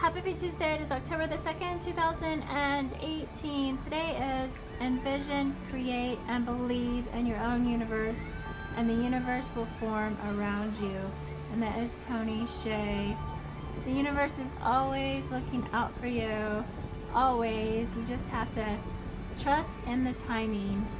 Happy Tuesday. It is October the 2nd, 2018. Today is Envision, Create, and Believe in your own universe, and the universe will form around you. And that is Tony Hseih. The universe is always looking out for you. Always. You just have to trust in the timing.